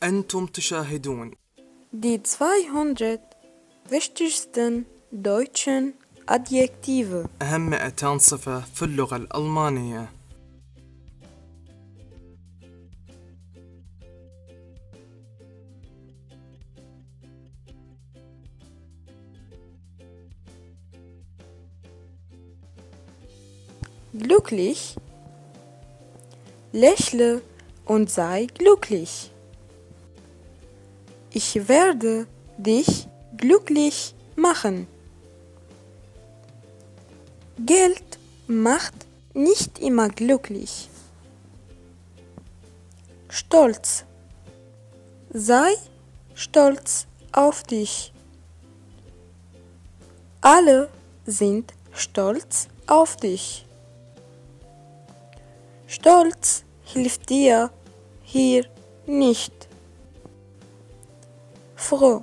أنتم تشاهدون Die 200 wichtigsten deutschen Adjektive. أهم 200 صفة في اللغة الألمانية. Glücklich. Lächle und sei glücklich. Ich werde dich glücklich machen. Geld macht nicht immer glücklich. Stolz. Sei stolz auf dich. Alle sind stolz auf dich. Stolz hilft dir hier nicht. Froh.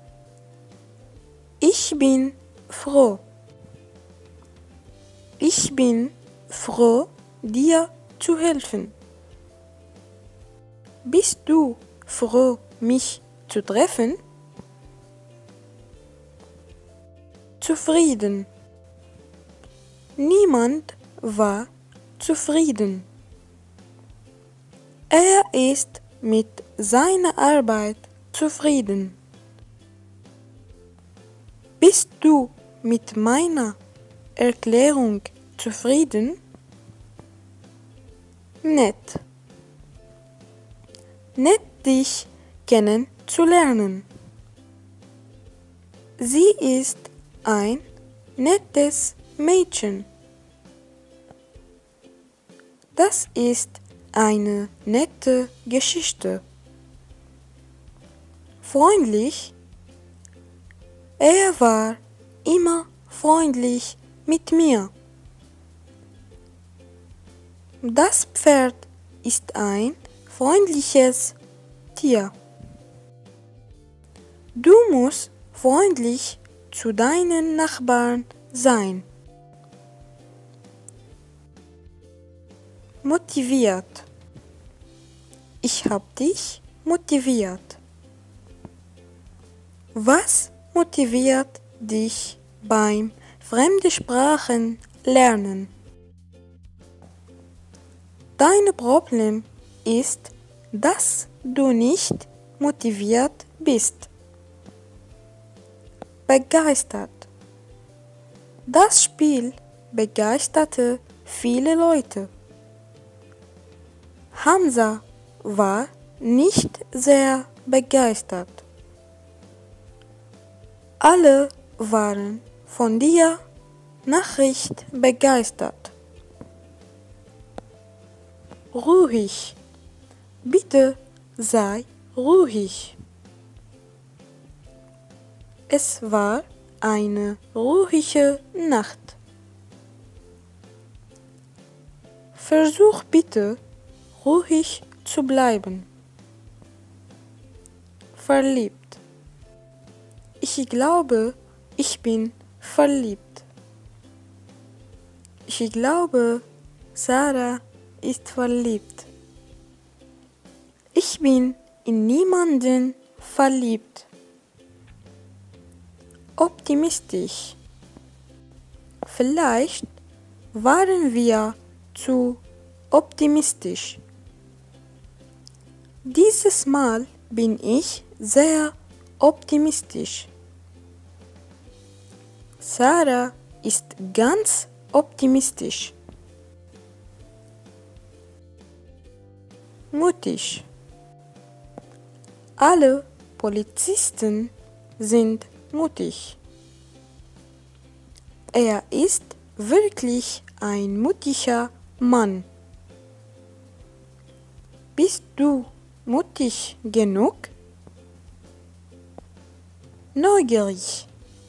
Ich bin froh. Ich bin froh, dir zu helfen. Bist du froh, mich zu treffen? Zufrieden. Niemand war zufrieden. Er ist mit seiner Arbeit zufrieden. Bist du mit meiner Erklärung zufrieden? Nett. Nett, dich kennenzulernen. Sie ist ein nettes Mädchen. Das ist eine nette Geschichte. Freundlich. Er war immer freundlich mit mir. Das Pferd ist ein freundliches Tier. Du musst freundlich zu deinen Nachbarn sein. Motiviert. Ich hab dich motiviert. Was motiviert dich beim fremde Sprachen lernen? Dein Problem ist, dass du nicht motiviert bist. Begeistert. Das Spiel begeisterte viele Leute. Hamza war nicht sehr begeistert. Alle waren von der Nachricht begeistert. Ruhig. Bitte sei ruhig. Es war eine ruhige Nacht. Versuch bitte, ruhig zu bleiben. Verliebt. Ich glaube, ich bin verliebt. Ich glaube, Sarah ist verliebt. Ich bin in niemanden verliebt. Optimistisch. Vielleicht waren wir zu optimistisch. Dieses Mal bin ich sehr optimistisch. Sarah ist ganz optimistisch. Mutig. Alle Polizisten sind mutig. Er ist wirklich ein mutiger Mann. Bist du mutig genug? Neugierig.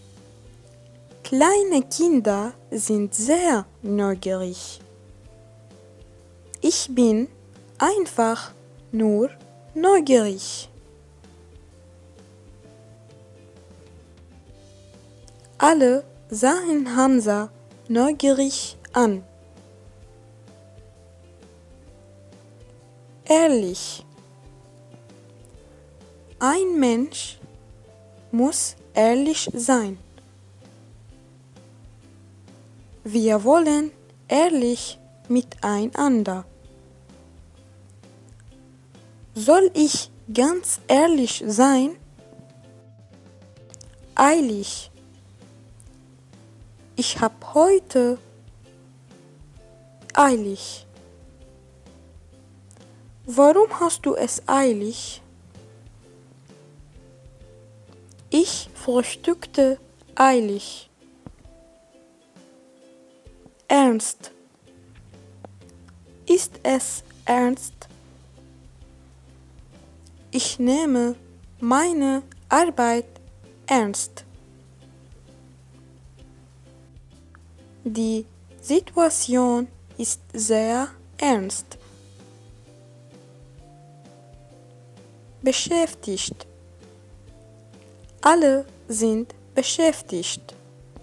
Kleine Kinder sind sehr neugierig. Ich bin einfach nur neugierig. Alle sahen Hamza neugierig an. Ehrlich. Ein Mensch muss ehrlich sein. Wir wollen ehrlich miteinander. Soll ich ganz ehrlich sein? Eilig. Ich hab heute eilig. Warum hast du es eilig? Ich frühstückte eilig. Ernst. Ist es ernst? Ich nehme meine Arbeit ernst. Die Situation ist sehr ernst. Beschäftigt. Alle sind beschäftigt.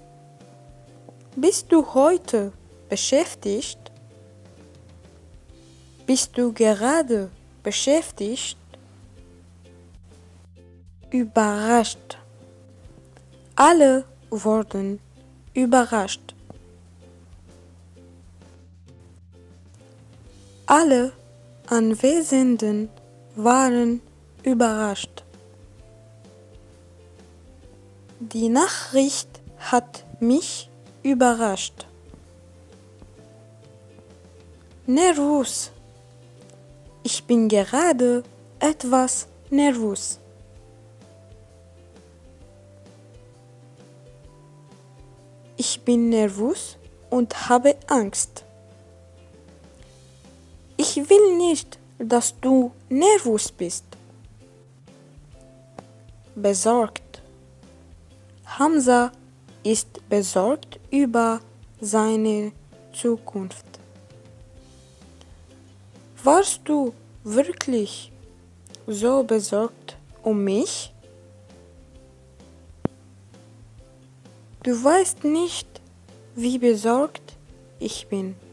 Bist du heute beschäftigt? Bist du gerade beschäftigt? Überrascht. Alle wurden überrascht. Alle Anwesenden waren überrascht. Die Nachricht hat mich überrascht. Nervös. Ich bin gerade etwas nervös. Ich bin nervös und habe Angst. Ich will nicht, dass du nervös bist. Besorgt. Hamza ist besorgt über seine Zukunft. Warst du wirklich so besorgt um mich? Du weißt nicht, wie besorgt ich bin.